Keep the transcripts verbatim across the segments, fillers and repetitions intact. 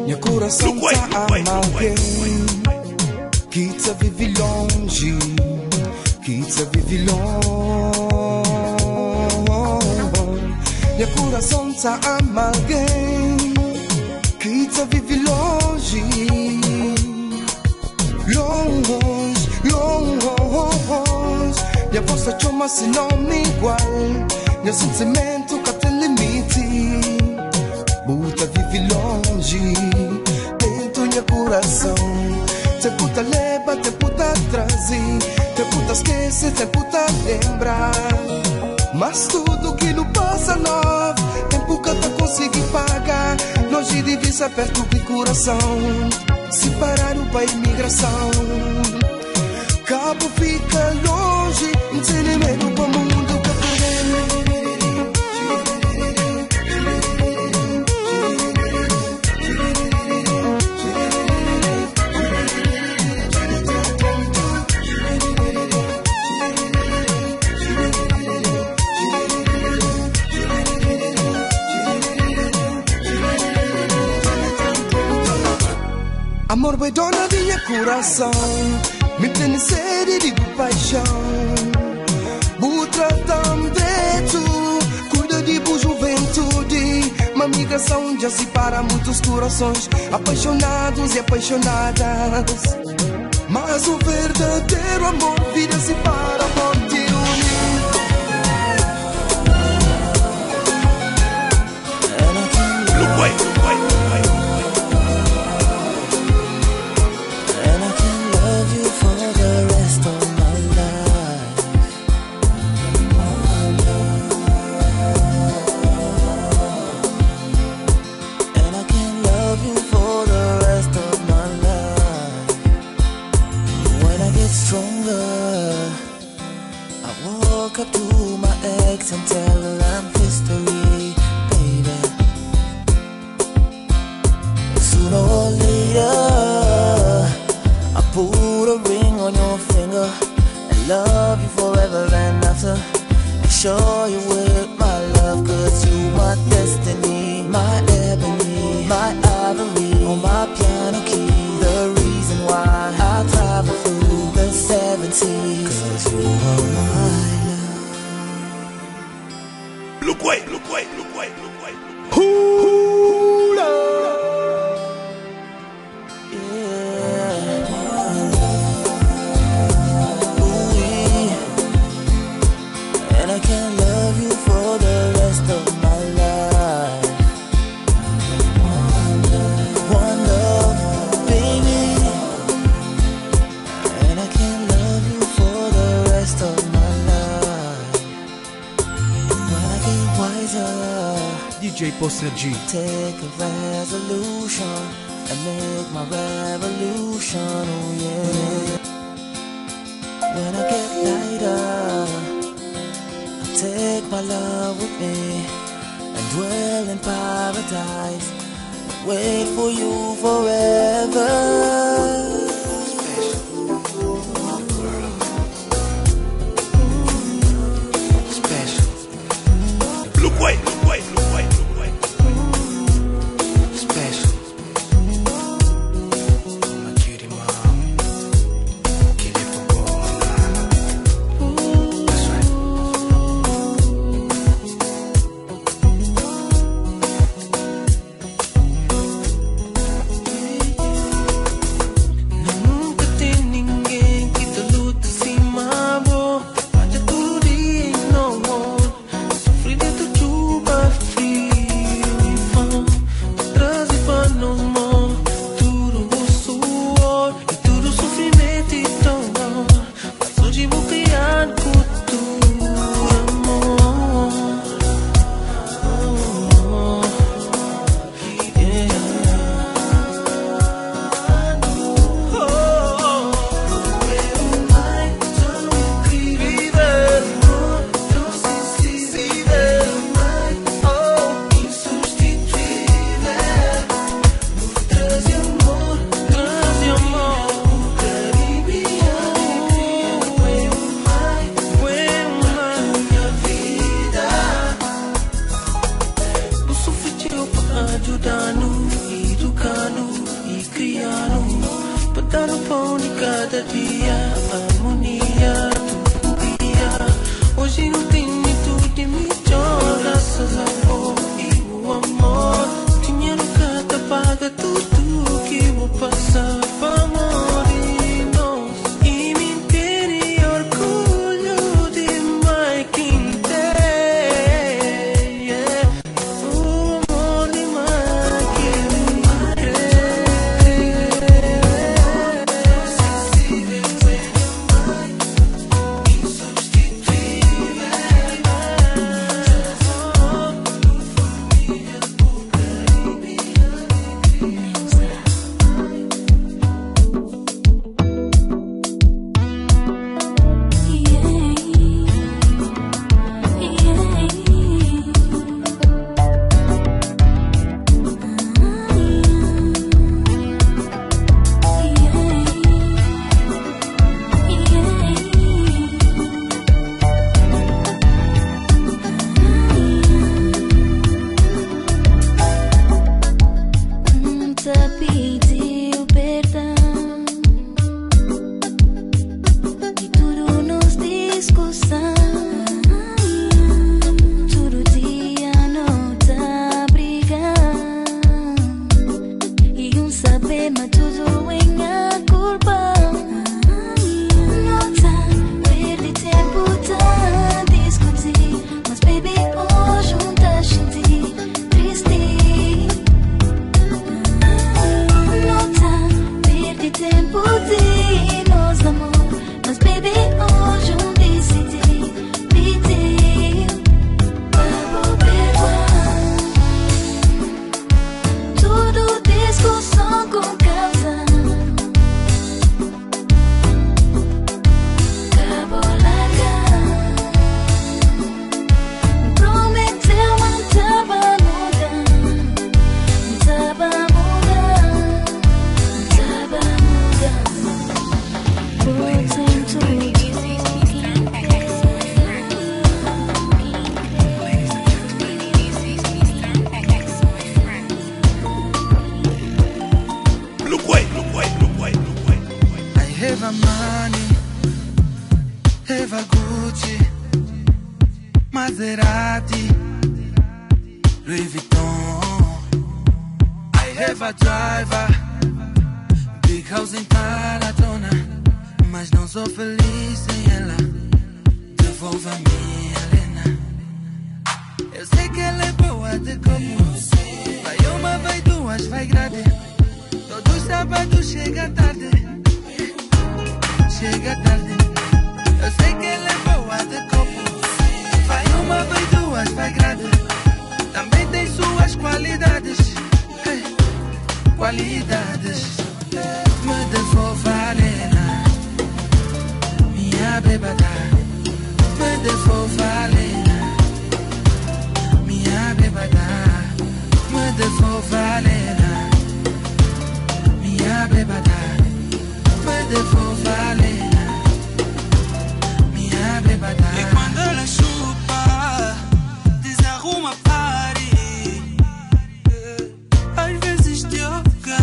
Meu coração tá a alguém que te vive longe, que te vive longe. Meu coração tá a alguém que te vive longe, longe, longe. Minha voz te chama se não me igual. Meu sentimento que tem limite. Buta vive longe, dentro do meu coração. Te puta leva, te puta trazer, te puta esquece, te puta lembrar. Mas tudo que não passa nós, tempo que tu consegui pagar. Longe de vista, perto do coração. Se parar no pai imigração, Cabo fica longe, não tem nem medo pro mundo que amor vai dona de minha coração, me tem sede de paixão. Bu tratam direito, cuida de boa juventude. Uma migração já separa muitos corações, apaixonados e apaixonadas. Mas o verdadeiro amor vida separa, pode unir. Look, wait, wait, wait. Up to my ex and tell her I'm history, baby. Sooner or later, I put a ring on your finger and love you forever and after. And show you with my love, cause you my destiny, my ebony, my ivory, on my piano key. The reason why I travel through the seven seas, cause you are mine. Look, wait, look, wait, look, wait, look, wait. Hula. Yeah. Ooh, yeah. And I can love you for the rest of my life. One love, baby. And I can love you for the rest of my life. D J Poster G. Take a resolution and make my revolution, oh yeah. When I get lighter, I take my love with me and dwell in paradise. Wait for you forever. Look, wait, look, wait, look, wait, look, wait. Special. My cutie mom. Give it for all. That's right. Nunca tem ninguém que te luta assim, mabo. Pode tudo e não amor. Sofri dentro de uma frio e fã. Traz e pá nos mãos. Tudo o suor e tudo o sofrimento e tão bom. Mas hoje vou criar cultura, amor. Oh, yeah. Ajudando e educando. brincando e criando, pra dar o pão de cada dia, harmonia, utopia. Hoje não tem muito de melhor, graças ao amor e o amor. Dinheiro cada paga tudo que vou passar para morrer. E me entere orgulho de mais quem tem, yeah. O amor de mais quem tem. Insensível, insubstituível. Maserati, Louis Vuitton. I have a driver, big house em Taratona, mas não sou feliz sem ela. Devolva a minha Helena. Eu sei que ela é boa de como. Vai uma, vai duas, vai grade. Todo sábado chega tarde. Chega tarde. Eu sei que ela é boa de como. Vai uma, vai duas, vai grade. Também tem suas qualidades. Hey, qualidades. Me devolva a Helena, minha bebada. Me devolva a Helena, minha bebada. Me devolva a Helena, minha bebada. Me devolva a Helena, minha bebada. E quando ela chupa, desarruma party. Às vezes yoga,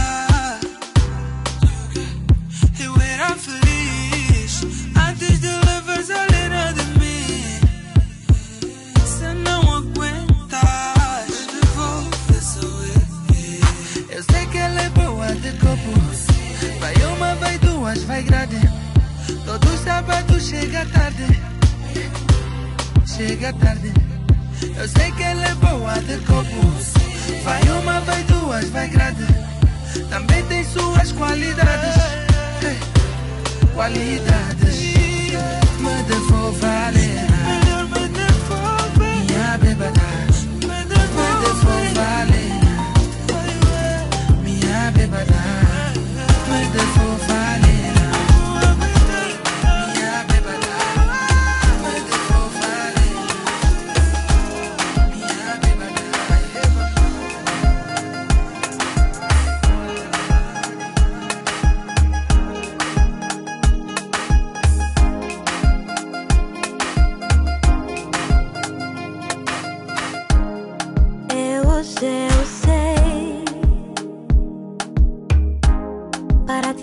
eu era feliz antes de levares a Helena de mim. Se não aguentas, devolve sou eu. Eu sei que ela é boa de corpo. Vai uma, vai duas, vai grade. Todo sábado chega tarde. Chega tarde. Eu sei que ela é boa de corpo. Vai uma, vai duas, vai grade. Também tem suas qualidades. Hey, qualidades. Me devolva a Helena, minha bebada. Me devolva a Helena, minha bebada. Me devolva a Helena, minha bebada. Me devolva a Helena, minha bebada.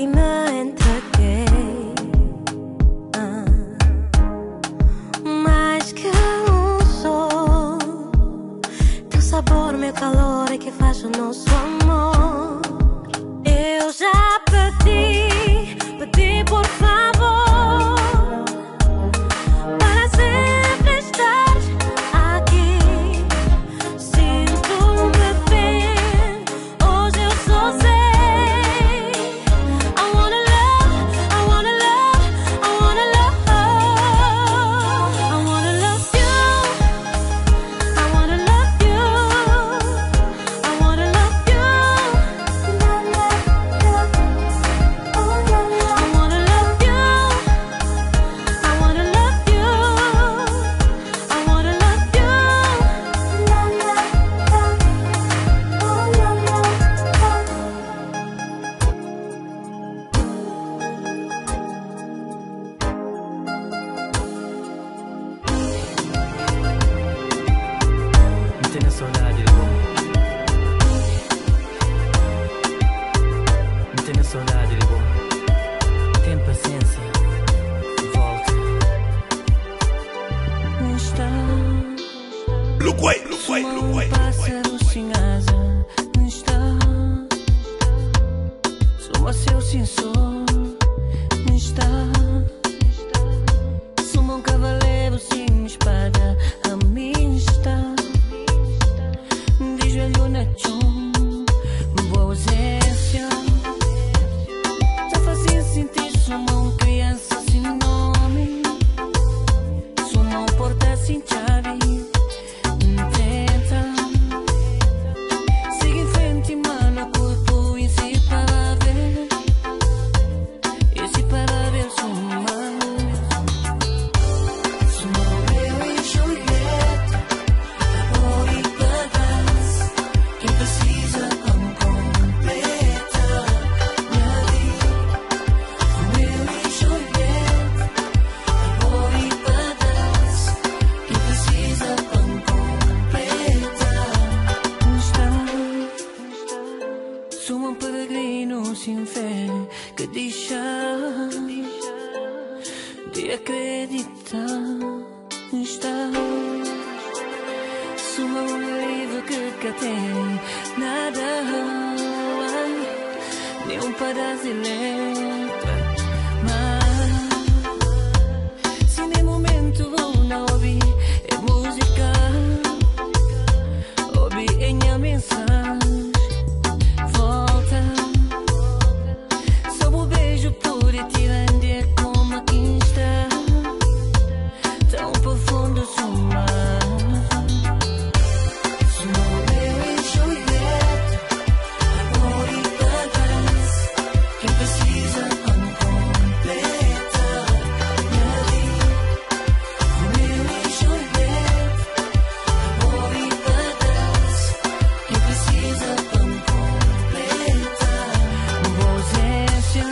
ti me entreguei, ah, mais que um sol. Teu sabor, meu calor é que faz o nosso amor. Eu já pedi, pedi por favor, para sempre estar aqui. Sinto-me bem, hoje eu só sei. I wanna love, I wanna love, I wanna love. I wanna love you, I wanna love you, I wanna love you. I wanna love you, I wanna love you, I wanna love you. Não tenha saudade, irmão. Não tenha saudade, irmão. Tem paciência. Volta. Não está Look away, look away, look away, look away. pássaro sem asa, não está. Suma seu sensor, não está. Suma um cavaleiro sem espada, a mim está. De joelho na chão, boa ausência. Já fazia sentir suma uma criança sem nome, suma uma porta sem chave. Tenta, siga em frente, mano, corpo e se para ver, e se para ver suma. Suma Romeu e Julieta, amor e paz, quem precisa não completa minha vida. Romeu e Julieta, amor e paz, quem precisa não completa. Não está. Sou um peregrino sem fé que deixa de acreditar. Não está. Sou um livro que cá tem nada, nem um pedaço de letra. Mas se nem momento não ouvi é música, ouvi em minha mensagem. Volta, só um beijo por e tirando é como aqui está, tão profundo suma. Suma Romeu e Julieta, amor e paz, quem precisa não completa minha vida. Romeu e Julieta, amor e paz, quem precisa não completa. Boa ausência,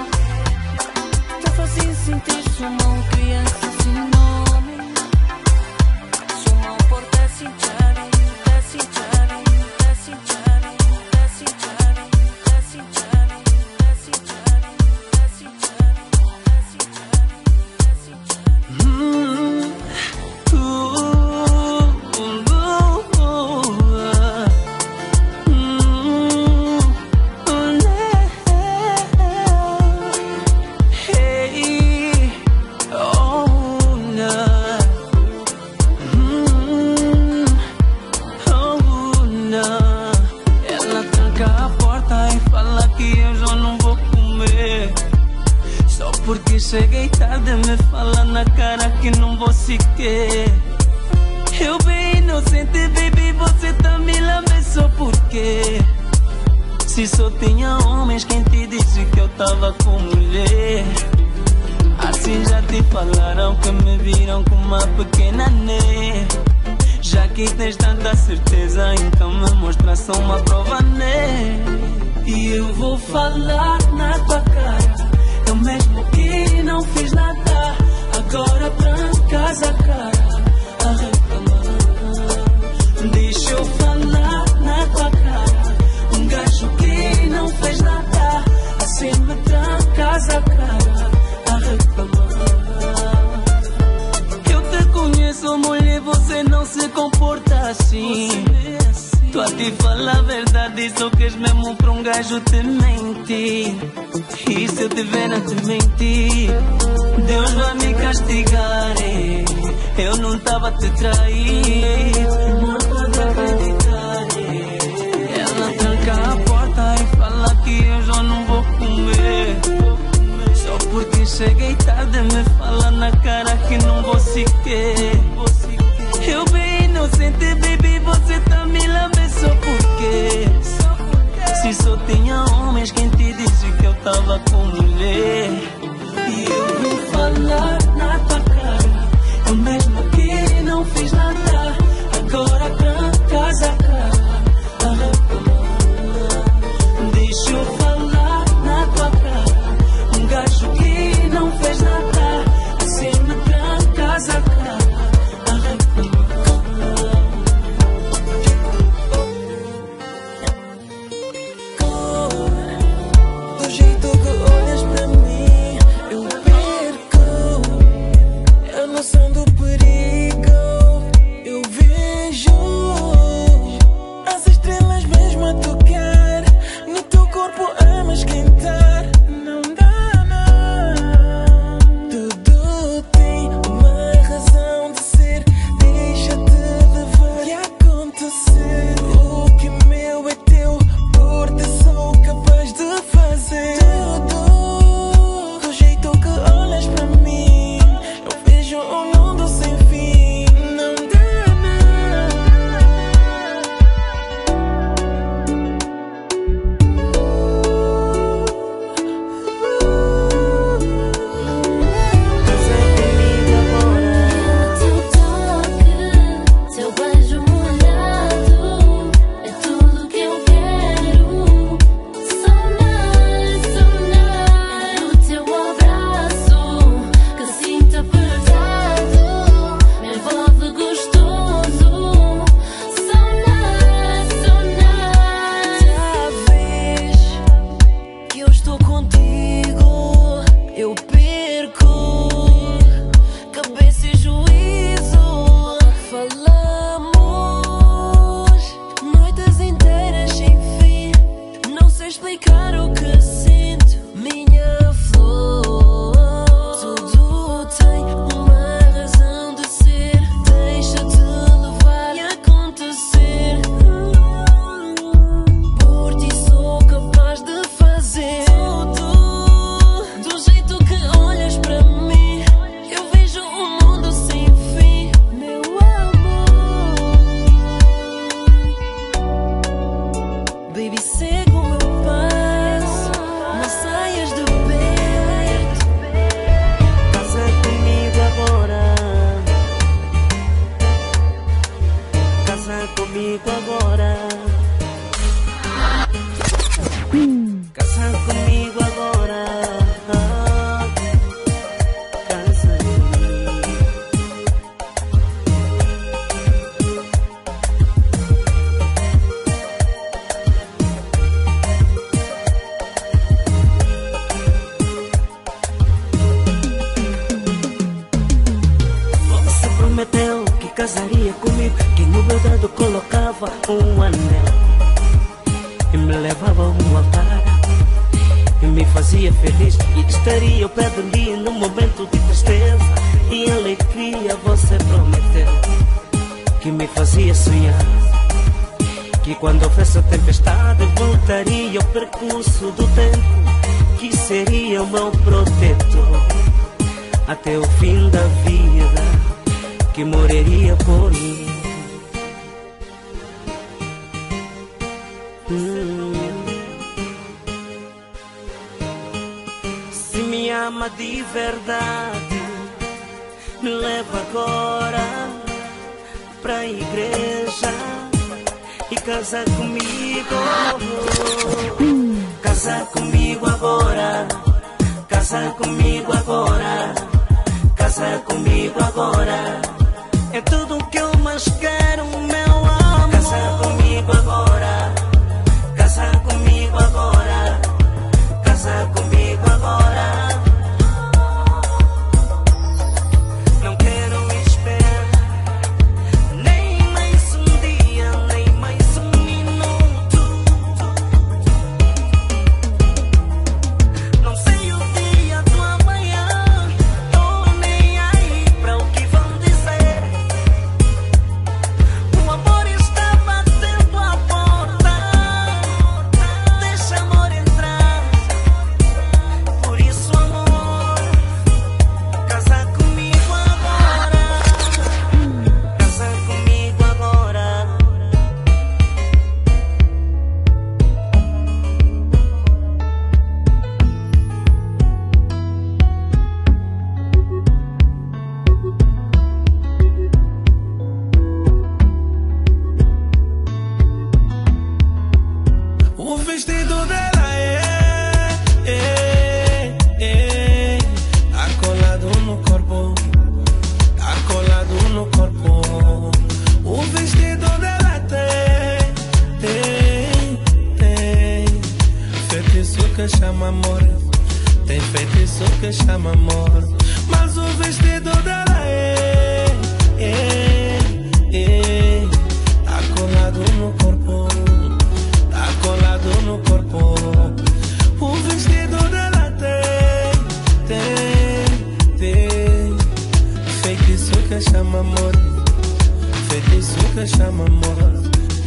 já fazia sentir suma uma criança sem nome, suma uma porta sem chave, tá sem chave, tá sem chave, tá sem chave, tá sem chave, tá sem chave, tá sem chave, tá sem chave, tá sem chave. Ela tranca a porta e fala que eu já não vou comer. Só porque cheguei tarde me fala na cara que não vou sequer. Eu bem inocente, baby, você tá me lambendo só porque se só tinha homens, quem te disse que eu tava com mulher? Assim já te falaram que me viram com uma pequena né. Já que tens tanta certeza, então me mostra só uma prova né. E eu vou falar na tua cara, eu mesmo que não fiz nada, agora trancas a cara a reclamar. Deixa eu falar na tua cara, um gajo que não fez nada, assim me traz. comporta assim. Tu a te falar a verdade, só queres mesmo pra um gajo te mentir. E se eu te ver a te mentir, Deus vai me castigar. eh. Eu não tava a te trair, não pode acreditar. eh. Ela tranca a porta e fala que eu já não vou comer. Só porque cheguei tarde me fala na cara que não vou sequer. Eu bem inocente, baby, você tá me lambendo só porque se só tinha homens quem te disse que eu tava com mulher. E eu vim falar na tua cara, eu mesmo que não fiz nada. Agora trancas a cara, deixa eu falar na tua cara. Um gajo que não fez nada, assim me trancas a cara. Do jeito que olhas pra mim, eu perco a noção do perigo. Eu vejo as estrelas mesmo a tocar no teu corpo a me esquentar. Não dá, não. Tudo tem uma razão de ser. Deixa-te levar e acontecer. O que é meu é teu, por ti sou capaz de fazer tudo. Do jeito que olhas pra mim, eu vejo um mundo sem fim. Não dá, não. Casa comigo agora. Teu toque, teu beijo molhado, é tudo que eu quero. So nice, so nice. No teu abraço, que sinto apertado, me envolve gostoso. So nice, so nice. Já vês que eu estou contigo, eu perco cabeça e juízo. Falamos noites inteiras sem fim. Não sei explicar o que sinto, minha flor. Tudo tem uma razão de ser. Deixa-te levar e acontecer. Por ti sou capaz de fazer tudo. Do jeito que olhas pra mim, eu vejo um mundo sem fim, meu amor. Baby, segue o meu passo, não saias de perto. Casa comigo agora. Casa comigo agora. Casa comigo agora. Casa comigo. Você prometeu que casaria comigo, que no meu dedo colocava um anel e me levava a um altar e me fazia feliz e estaria ao pé de mim no momento de tristeza e alegria. Você prometeu que me fazia sonhar, que quando houvesse a tempestade voltaria ao percurso do tempo, que seria o meu protetor até o fim da vida, que morreria por mim. Hum. Se me ama de verdade, me leva agora pra igreja e casa comigo. Casa comigo agora. Casa comigo agora. Casa comigo agora. É tudo que eu mais quero, meu amor. Casa comigo agora. Casa comigo agora. Casa comigo agora. Não quero esperar nem O vestido dela é, é, é, tá colado no corpo, tá colado no corpo. O vestido dela tem, tem, tem feitiço que chama amor, tem feitiço que chama amor. Mas o vestido dela é, é, é, tá colado no corpo, tá colado no corpo. O vestido dela tem, tem, tem feitiço que chama amor, feitiço que chama amor.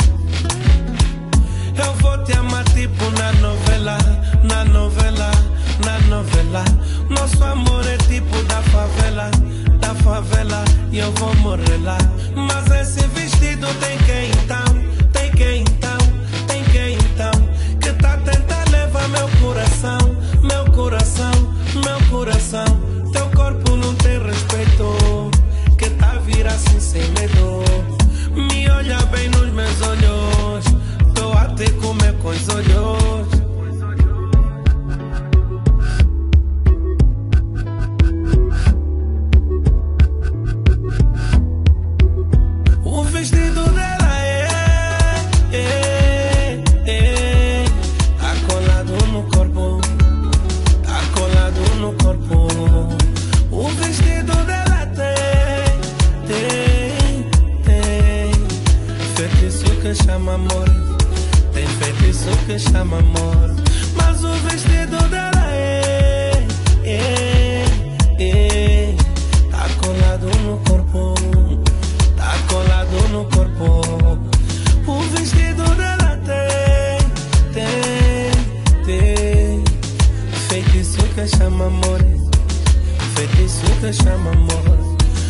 Eu vou te amar tipo na novela, na novela, na novela. Nosso amor é tipo da favela, da favela, e eu vou morrer lá. Mas esse vestido tem que então, tem que então, tem que então, que tá tentando levar meu coração, meu coração, meu coração. Teu corpo não tem respeito, que tá vir assim sem medo. Me olha bem nos meus olhos, tô a te comer com os olhos. O vestido dela é, é, é, tá colado no corpo, tá colado no corpo. O vestido dela tem, tem, tem feitiço que chama amor, tem feitiço que chama amor. Mas o vestido dela é, é, é, tá colado no corpo, tá colado no corpo. O vestido dela tem, tem, tem feitiço que chama amor, feitiço que chama amor.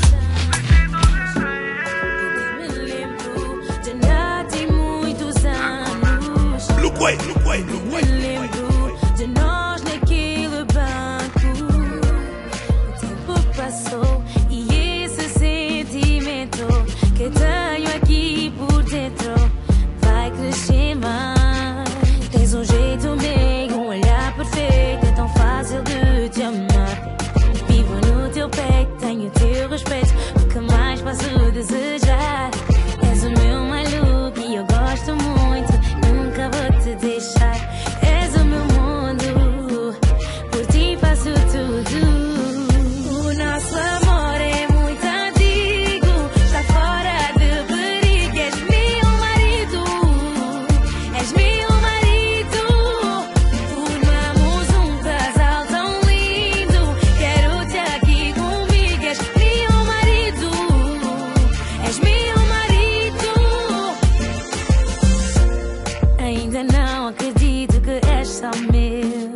Me lembro de nada em muitos anos. Look away, look away, look away. Me lembro de nós naquele banco. O tempo passou e esse sentimento que tenho aqui por dentro vai crescer mais. Tens um jeito meio, um olhar perfeito, é tão fácil de te amar. Vivo no teu peito, tenho teu respeito, o que mais posso desejar? És o meu maluco e eu gosto muito, nunca vou te deixar. És o meu mundo, por ti faço tudo. O nosso amor é muito antigo, está fora de perigo. És meu marido, és meu marido. Formamos um casal tão lindo, quero-te aqui comigo. És meu marido, és meu marido. Ainda não acredito que és só meu,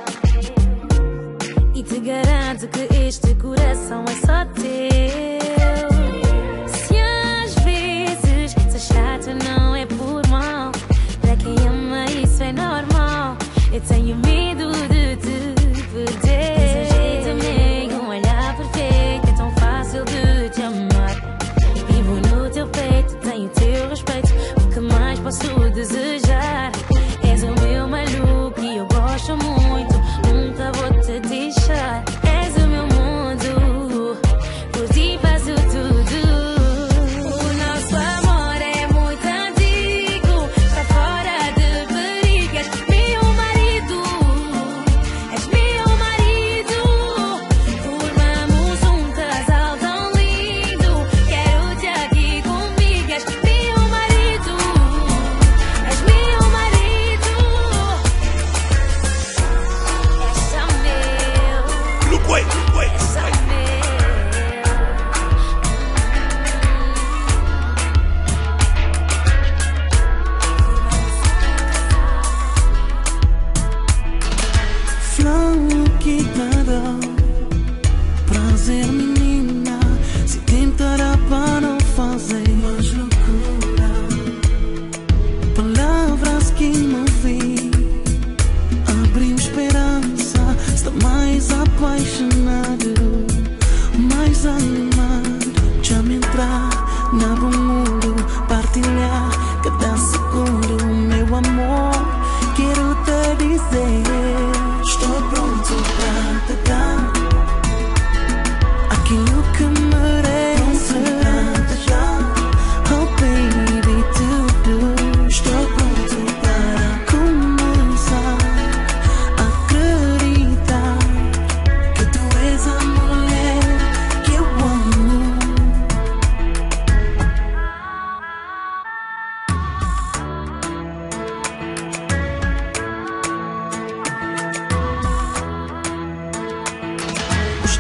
e te garanto que este coração é só teu. Se às vezes ser chato não é por mal, para quem ama isso é normal. Eu tenho medo de te perder. Tens um jeito meio, um olhar perfeito, é tão fácil de te amar. Vivo no teu peito, tenho teu respeito, o que mais posso desejar? És o meu maluco e eu gosto muito, nunca vou te deixar. És o meu mundo, por ti faço tudo. O nosso amor é muito antigo, está fora de perigo. És meu marido,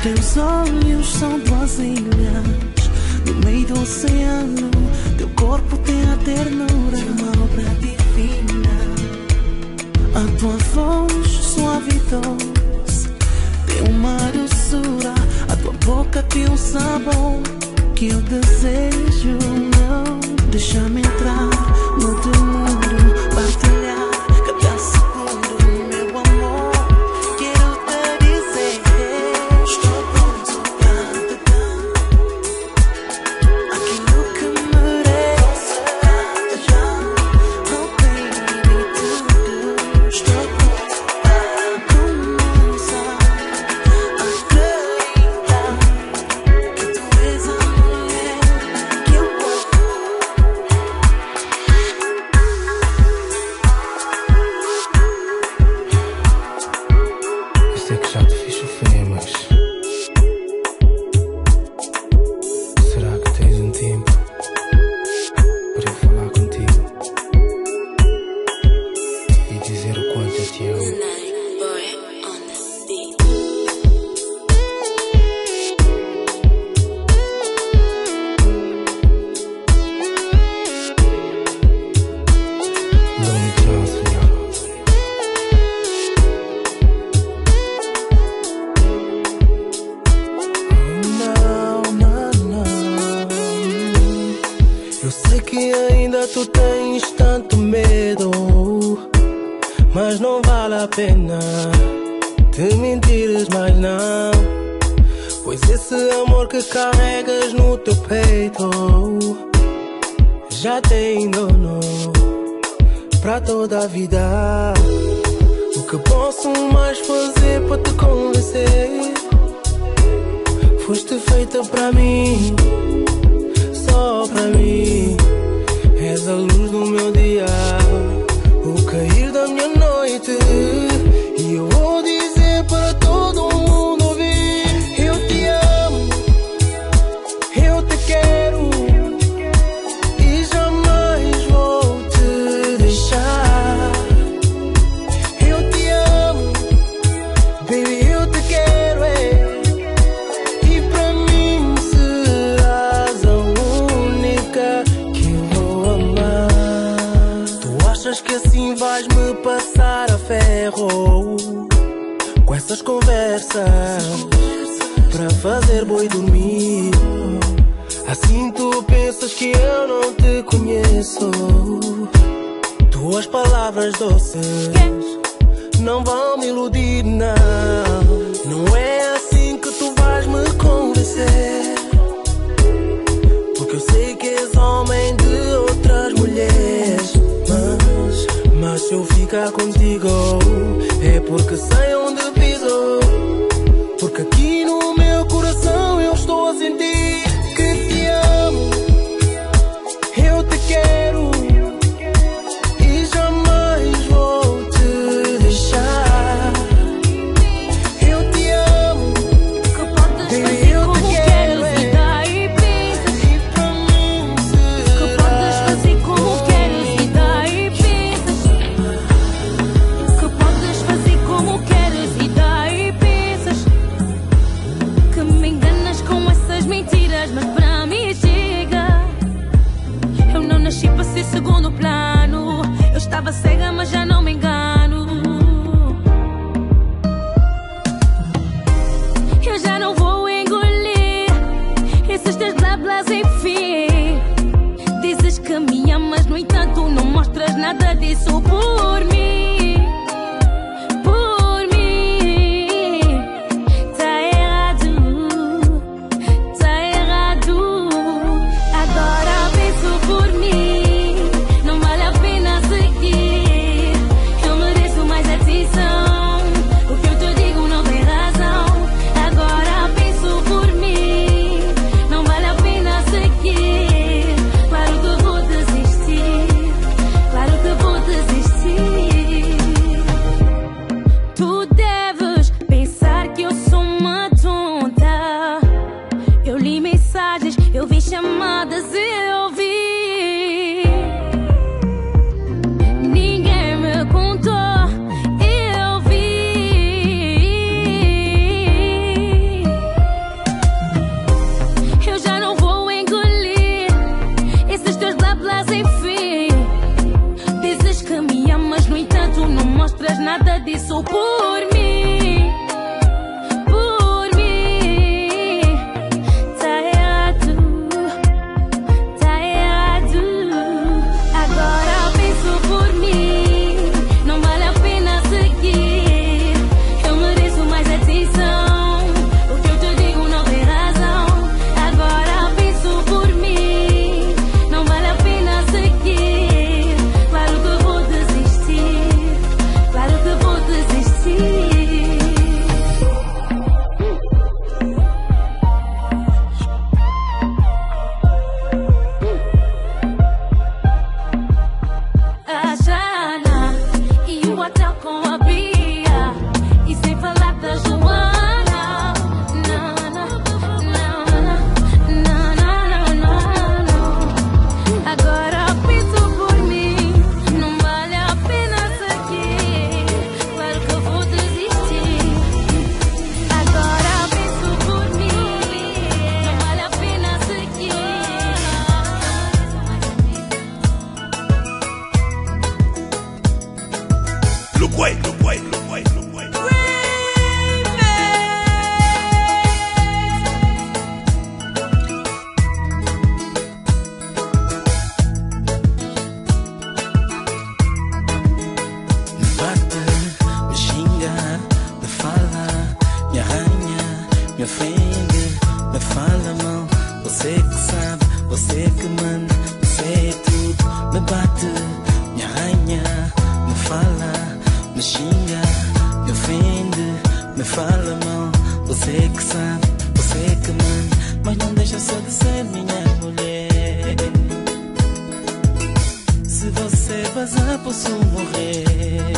teus olhos são duas ilhas no meio do oceano. Teu corpo tem a ternura de uma obra divina. A tua voz suave e doce tem uma doçura. A tua boca tem um sabor que eu desejo. Não deixa-me entrar no teu mundo, partilhar cada segundo, meu amor. Quero te dizer, estou pronto para te dar aquilo que mereço. Oh baby, tudo. Estou pronto para começar a acreditar que tu és a mulher que eu amo. Eu sei que já te fiz sofrer, mas será que tens um tempo para eu falar contigo e dizer o quanto eu te amo? Lonely Johnson, Não, não, não. Eu sei que ainda tu tens tanto medo, mas não vale a pena te mentires mais não. Pois esse amor que carregas no teu peito já tem dono pra toda a vida. O que posso mais fazer para te convencer? Foste feita pra mim, só pra mim. És a luz do meu dia, o cair da minha noite. E eu vou dizer para todo mundo ouvir: eu te amo, eu te quero e jamais vou te deixar. Eu te amo, baby, eu te quero, é. E pra mim serás a única que eu vou amar. Tu achas que assim vais me passar a ferro com essas conversas pra fazer boi dormir? Assim tu pensas que eu não te conheço. Tuas palavras doces não vão me iludir, não. Não é assim que tu vais me convencer, porque eu sei que és homem de outras mulheres. Mas, mas se eu ficar contigo é porque sei onde piso. Porque aqui no meu coração eu estou a sentir que te amo, eu te quero e jamais vou te deixar. Eu te amo, Que podes baby, fazer eu como te queres quero, e é. daí pensas. E pra mim Que podes serás fazer como queres e daí pensas. Que podes fazer como queres e daí pensas. Que me enganas com essas mentiras, mas pra mim chega. Eu não nasci para ser segundo plano. Eu estava cega, mas já não me engano. Eu já não vou engolir esses teus blá blás, enfim. Dizes que me amas, no entanto não mostras nada disso por mim. Por mim. Tá errado, tá errado. Agora penso por mim, não vale a pena seguir. Eu mereço mais atenção, o que eu te digo não tem razão. Agora penso por mim, não vale a pena seguir. Claro que vou desistir, claro que vou desistir. demonstras nada disso por mim. Por mim. Tá errado, tá errado. Agora penso por mim, não vale a pena seguir. Eu mereço mais atenção, o que eu te digo não tem razão. Agora penso por mim, não vale a pena seguir. Claro que vou desistir, claro que vou desistir. A Jana e o hotel com a Bia, e sem falar da Joana. Não, não, não, não, não, não, não. Agora penso por mim, não vale a pena seguir. Claro que eu vou desistir. Agora penso por mim, não vale a pena seguir. Look way, look way, look way, look way. Me bate, me xinga, me fala, me arranha, me ofende, me fala mal. Você que sabe, você que manda, você é tudo. Me bate, me arranha, me fala, me xinga, me ofende, me fala mal. Você que sabe, você que manda, mas não deixa só de ser minha mulher. Se você vazar, posso morrer,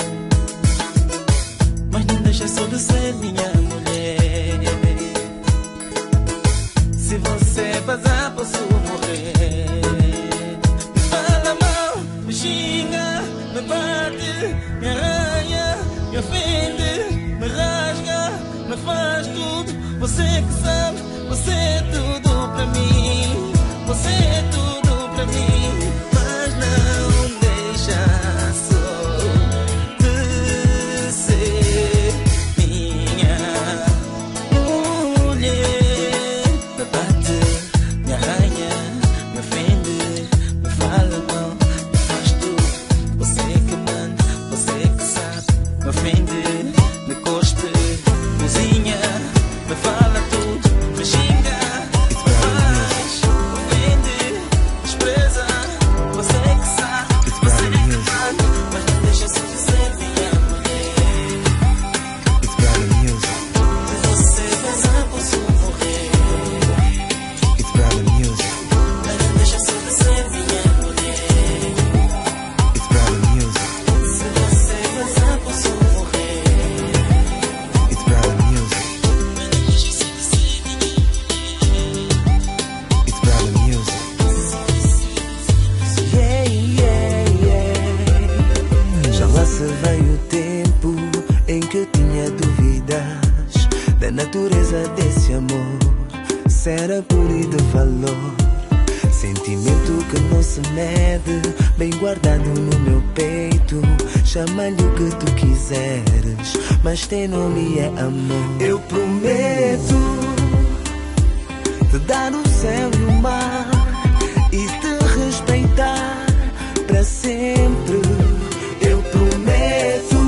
mas não deixa só de ser minha mulher. Se você vazar, posso morrer. Me fala mal, me xinga, me bate, me arranha, me ofende, me rasga, me faz tudo. Você que sabe, você é tudo pra mim. Você é tudo pra mim, mas não deixa só de ser minha mulher. Me bate, me arranha, me ofende, me fala mal, me faz tudo. Você que manda, você que sabe, me ofende, me cospe, cozinha, me fala tudo, me xinga, me faz, ofende, despreza. Você que sabe, você que manda, mas não deixa só de ser minha mulher. Se você vazar, posso morrer, mas não deixa só de ser minha mulher. Se você vazar, posso morrer, mas não deixa só de ser minha mulher. Yeah, yeah. Já lá se veio o tempo em que eu tinha dúvidas da natureza desse amor, se era puro e de valor. Sentimento que não se mede, bem guardado no meu peito. Chama-lhe o que tu quiseres, mas tem nome e é amor. Eu prometo te dar o céu e o mar e te respeitar pra sempre. Eu prometo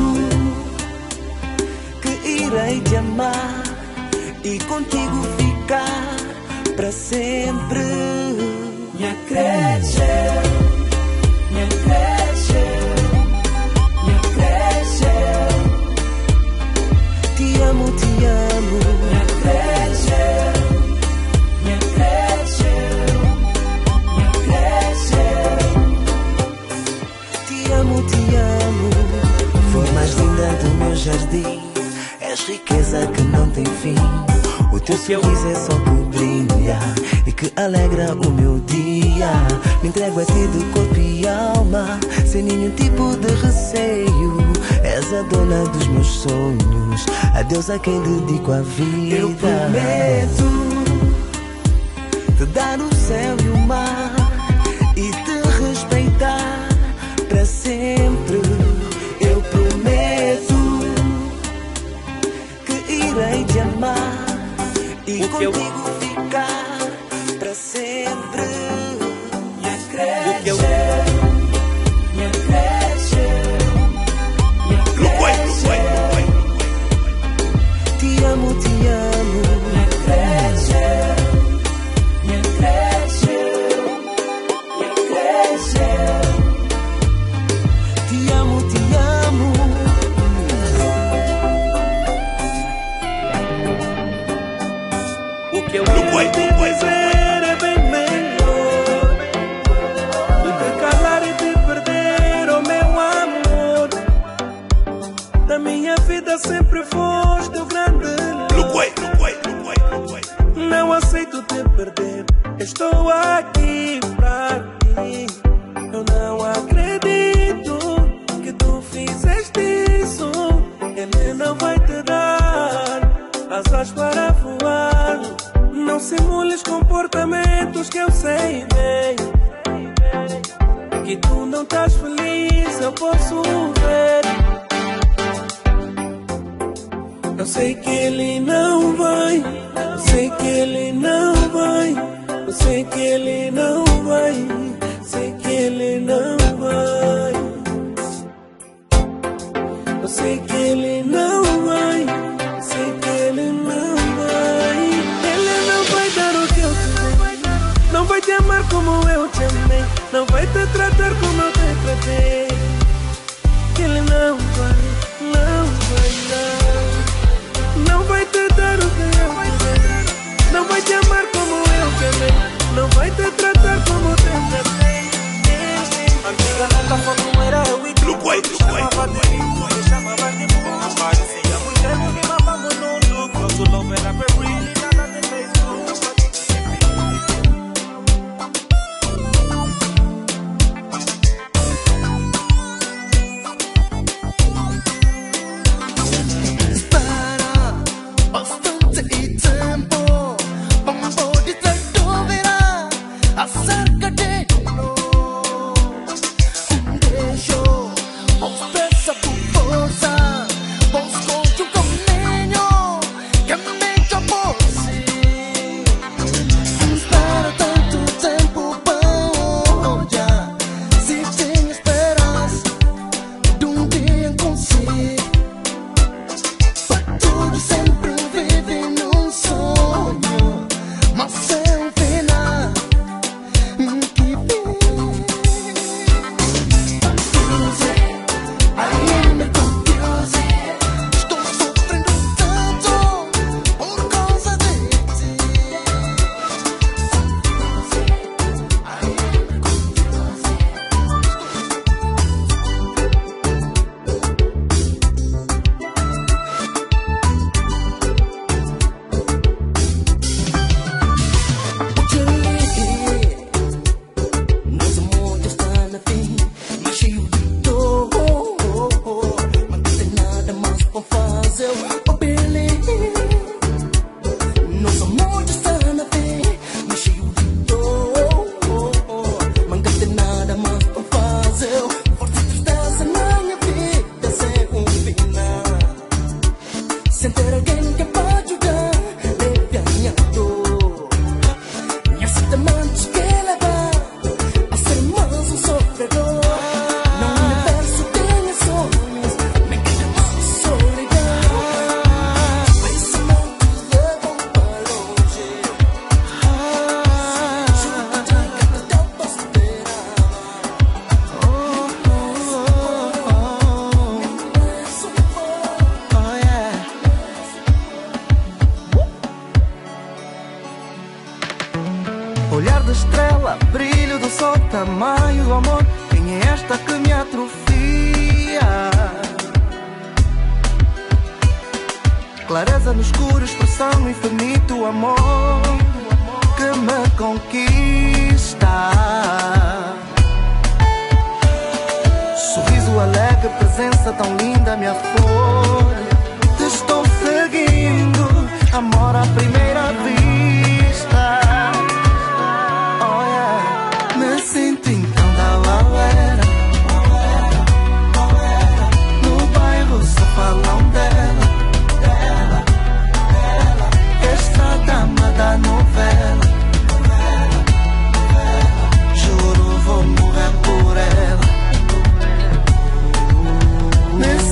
que irei te amar e contigo ficar pra sempre. Me acredite, me acredite, me acredite. Te amo, te amo. Me acredite, me acredite, me acredite. Te amo, te amo. Flor mais linda do meu jardim, és riqueza que não tem fim. O teu sorriso é só que brilha e que alegra o meu dia. Me entrego a ti de corpo e alma, sem nenhum tipo de receio. És a dona dos meus sonhos, a Deus a quem dedico a vida. Eu prometo te dar o céu e o mar e te respeitar pra sempre. Eu prometo vida sempre foste o grande leão. Look away, look away, look away, look away. Não aceito te perder, estou aqui pra ti. Eu não acredito que tu fizeste isso. Ele não vai te dar asas para voar. Não simules comportamentos que eu sei bem. Que tu não estás feliz, eu posso ver. Eu sei que ele não vai, eu sei que ele não vai, eu sei que ele não vai, sei que ele não vai. Eu sei que ele não vai, eu sei que ele não vai. Ele não vai dar o que eu te dei, não vai te amar como eu te amei, não vai te tratar como eu te tratei. Ele não vai, não vai dar. Não vai te dar o que eu te dei, não vai te amar como eu te amei, não vai te tratar como te tratei. Antigamente não era eu e tu, Look away, look away, chamava look de away. mim, me chamava de bom. Parecia mulher, me mimava no look. Nosso love era really nada de Facebook. Bastante y tiempo, bombo de tu verá, acércate, no. Un beso, expresa tu fuerza, busco tu camino, que me echa por sí. Espera tanto tiempo, bom, ya, si te esperas, de un día en consigo. Tudo sempre vive num sonho, mas é um final que vem. Confuse, ainda confuse. Estou sofrendo tanto por causa de ti. Confuse, ainda confuse. Nosso mundo está na fim, mas cheio de dor. Mas não tem nada mais pra fazer, oh Billy. Nosso mundo está na fim, mas cheio de dor. Mas não tem nada mais pra fazer. Força e tristeza na minha vida sem um final. Sem ter alguém que pode ajudar, leve a minha dor. Minhas sentimentos que levar a ser mais um sofredor. No universo tenho sonhos, me quero mais solidão. Pensamentos levam pra longe. Juro-te que até tanto esperava. Oh, oh, oh, oh, yeah. Olhar da estrela, brilho do sol, tamanho do amor. Quem é esta que me atrofia? Clareza no escuro, expressão no infinito amor que me conquista. Sorriso alegre, presença tão linda, minha flor. Te estou seguindo, amor à primeira vista. Oh yeah, me sinto então da galera. No bairro só falam dela, dela, dela. Esta dama da novela, juro vou morrer por ela. Me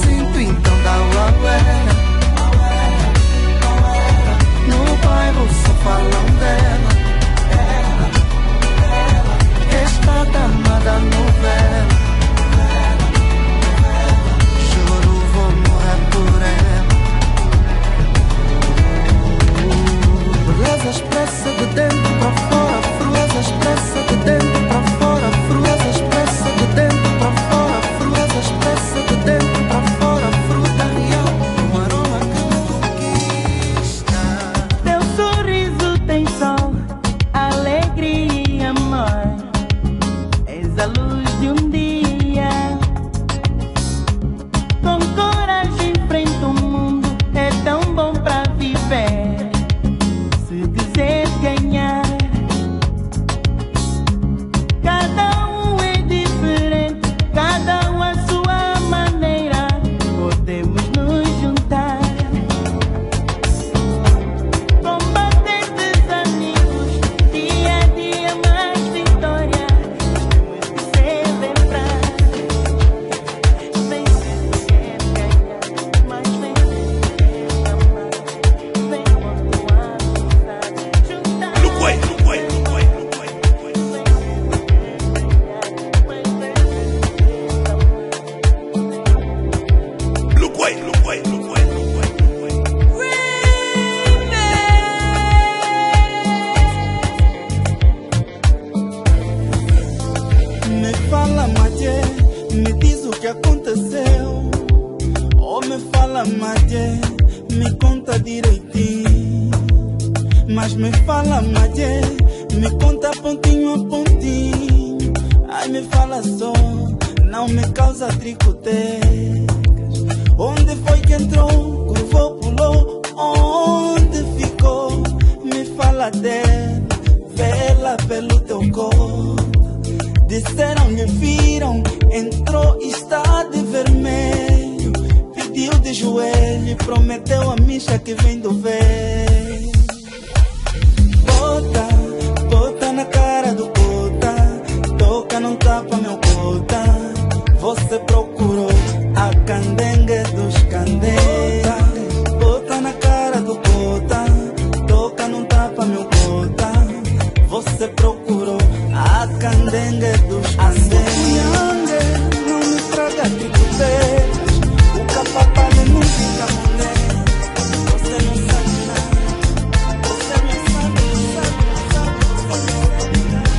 fala, Madê, me conta direitinho. Mas me fala, Madê, me conta pontinho a pontinho. Ai, me fala só, não me causa tricotecas. Onde foi que entrou, curvou, pulou, onde ficou? Me fala dela, vê-la pelo teu corpo. Disseram, me viram, entrou e está de vermelho. Pediu de joelho, prometeu a micha que vem do velho. Bota, bota na cara do cota, toca, não tapa meu cota. Você procurou a candengue dos candeias. Bota na cara do cota, toca, não tapa meu cota. Você procurou a candengue dos candeias. Não me traga tricoteiras, o capapalho não fica mulher. Você não sabe nada, você não sabe, não sabe, não sabe, você não sabe nada.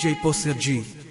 D J Poster G.